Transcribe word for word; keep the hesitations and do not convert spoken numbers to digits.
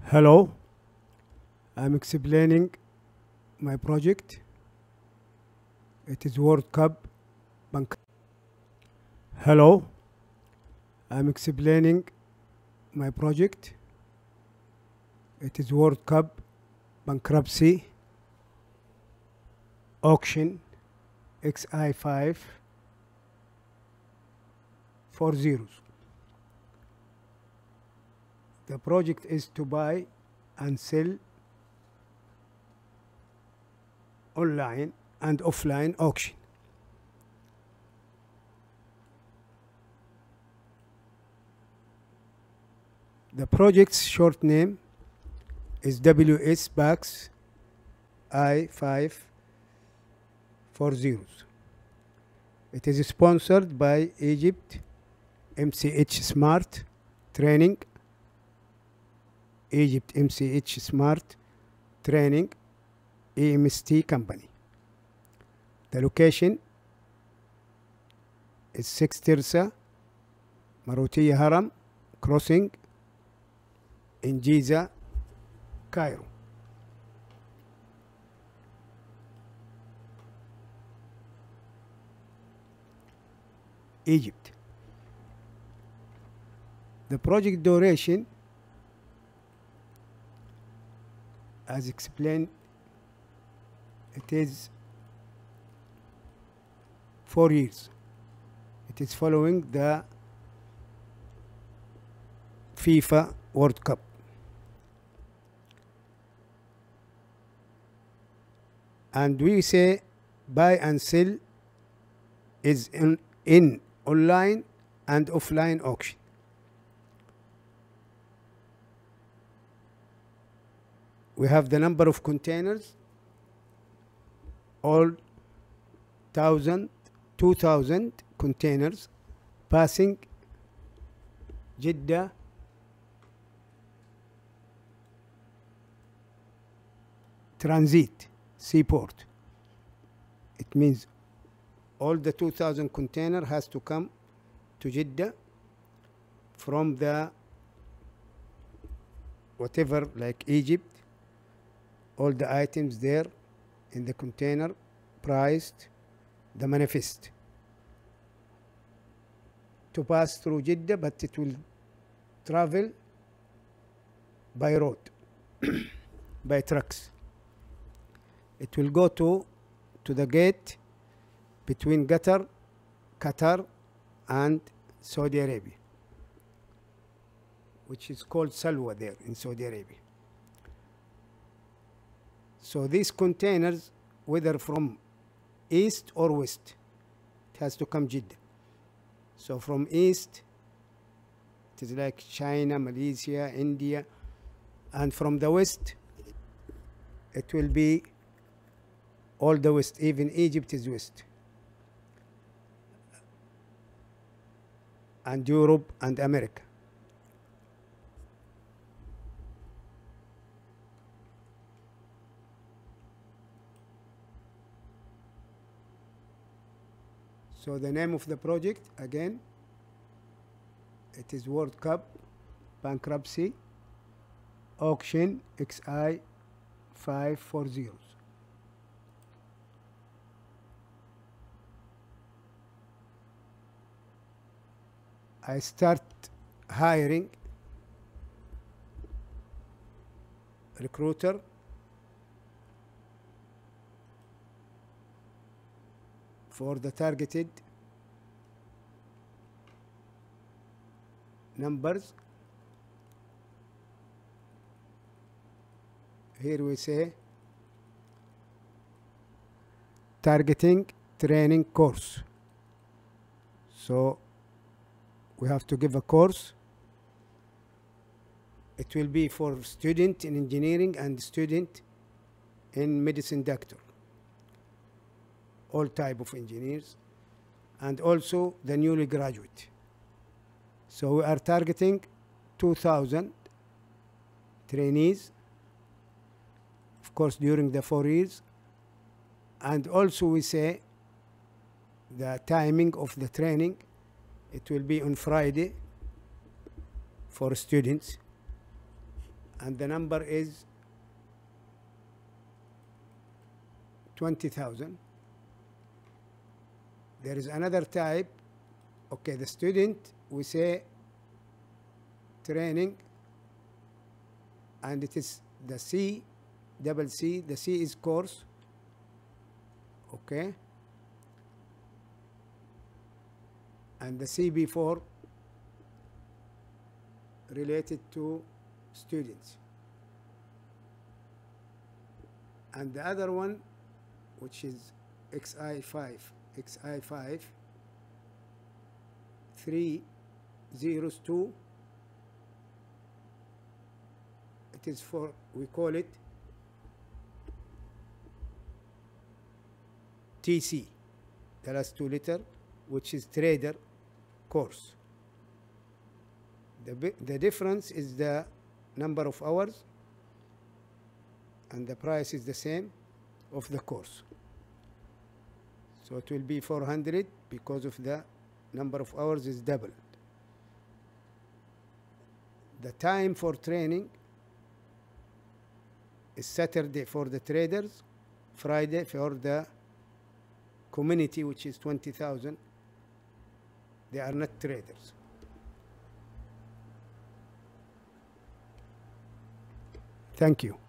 Hello, I'm explaining my project. It is World Cup Bank. Hello, I'm explaining my project. It is World Cup Bankruptcy Auction X I five four zeros. The project is to buy and sell online and offline auction. The project's short name is W S BAX I five four zeros. It is sponsored by Egypt M C H Smart Training, Egypt M C H Smart Training E M S T company. The location is six Tirsa Marotiya Haram Crossing in Giza, Cairo. Egypt. The project duration, as explained, it is four years. It is following the FIFA World Cup. And we say buy and sell is in, in online and offline auction. We have the number of containers, all thousand, two thousand containers passing Jeddah transit seaport. It means all the two thousand container has to come to Jeddah from the whatever, like Egypt. All the items there in the container priced the manifest to pass through Jeddah, but it will travel by road, by trucks. It will go to to the gate between Qatar, Qatar and Saudi Arabia, which is called Salwa there in Saudi Arabia. So these containers, whether from east or west, it has to come Jeddah. So from east, it is like China, Malaysia, India, and from the west, it will be all the west, even Egypt is west, and Europe and America. So the name of the project, again, it is World Cup Bankruptcy Auction X I five four zeros. I start hiring recruiter for the targeted numbers. Here we say targeting training course. So we have to give a course. It will be for student in engineering and student in medicine doctor, all type of engineers, and also the newly graduate. So we are targeting two thousand trainees, of course, during the four years. And also we say the timing of the training, it will be on Friday for students, and the number is twenty thousand. There is another type. Okay, the student, we say training, and it is the C, double C. The C is course. Okay. And the C before related to students. And the other one, which is X I five, X I five, three zeros two, it is for, we call it T C, the last two letter, which is trader course. The, the difference is the number of hours, and the price is the same of the course. So it will be four hundred because of the number of hours is doubled. The time for training is Saturday for the traders, Friday for the community, which is twenty thousand. They are not traders. Thank you.